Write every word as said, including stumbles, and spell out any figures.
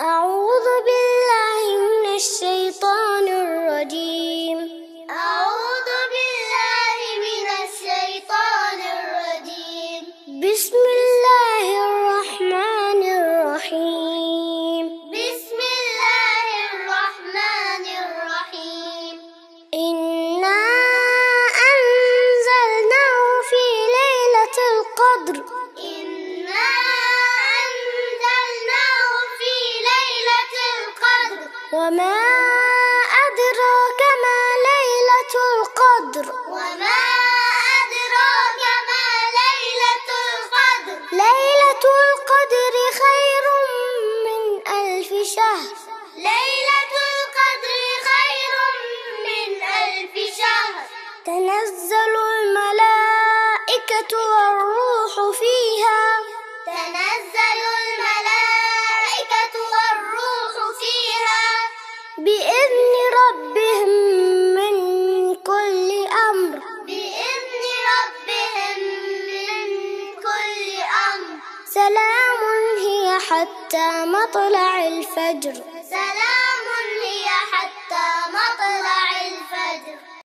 أعوذ بالله من الشيطان الرجيم. أعوذ بالله من الشيطان الرجيم. بسم الله الرحمن الرحيم. بسم الله الرحمن الرحيم. إنا أنزلناه في ليلة القدر. إنا أنزلناه في ليلة القدر. وما أدراك ما ليلة القدر. وما أدراك ما ليلة القدر. ليلة القدر خير من ألف شهر. ليلة القدر خير من ألف شهر. تنزل الملائكة والروح فيها. تنزل الملائكة والروح فيها بإذن ربهم من كل أمر. بإذن ربهم من كل أمر. سلام هي حتى مطلع الفجر. سلام